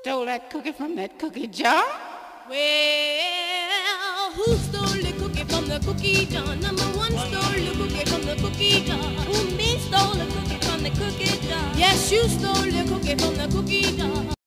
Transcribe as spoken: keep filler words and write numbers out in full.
stole that cookie from that cookie jar? Well, who stole the cookie from the cookie jar? Number one stole the cookie from the cookie jar. Who me stole the cookie from the cookie jar? Yes, you stole the cookie from the cookie jar.